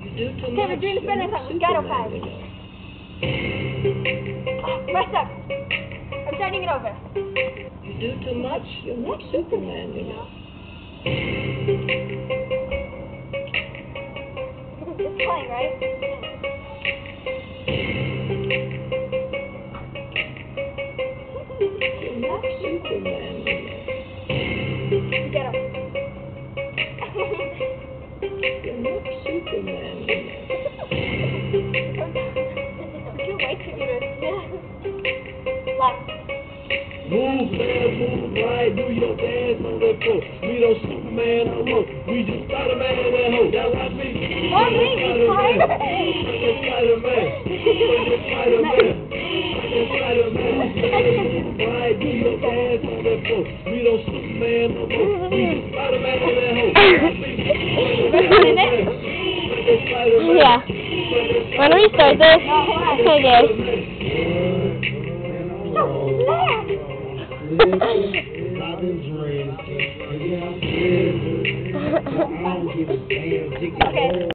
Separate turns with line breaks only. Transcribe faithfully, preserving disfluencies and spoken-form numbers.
You do too
Okay,
much.
we're doing the Spider-Man song with ghetto pads. Messed up. I'm starting it over.
You do too much. You're not Superman, you know.
It's playing, right?
You're not Superman, you know.
Ghetto.
You're not Superman, you know.
You're way too good. Left.
Move left, move right, do your dance on the floor. We don't Superman no more. We just Spider-Man in that hole. Y'all watch me?
Oh, me,
Spider-Man.
Spider-Man.
Spider-Man. Spider-Man. Spider-Man. Move right, do your dance on the floor. We don't Superman no more. We just Spider-Man in that hole. Spider-Man.
Yeah. Want to restart this? Okay.
Okay.